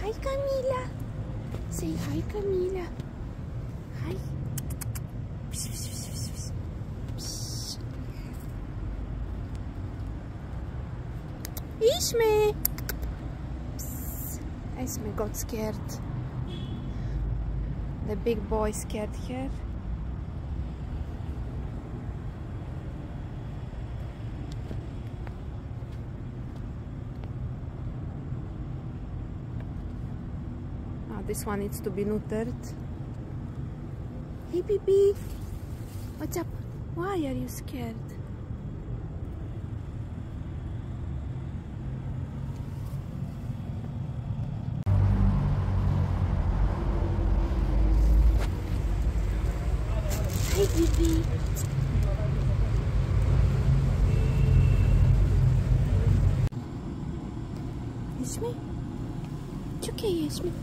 Hi, Camila. Say hi, Camila. Hi. Psh, psh, psh, psh, psh. Psh. Ishme. Ishme got scared. The big boy scared her. This one needs to be neutered. Hey, baby. What's up? Why are you scared? Hey, baby. Ishme? It's okay, Ishme.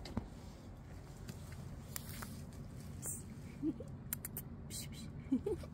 Psh, psh.